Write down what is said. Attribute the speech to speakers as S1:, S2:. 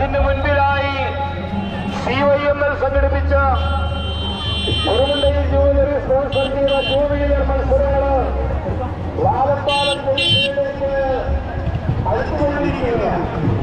S1: അതിന് മുൻപിലായി CYML സംഘടിപ്പിച്ച കുറുമുണ്ടയിൽ ജൂബിലി സ്പോൺസർ ചെയ്ത ജൂബിലി മത്സരങ്ങള് വാഴപ്പാലം അടുത്തുകൊണ്ടിരിക്കുകയാണ്.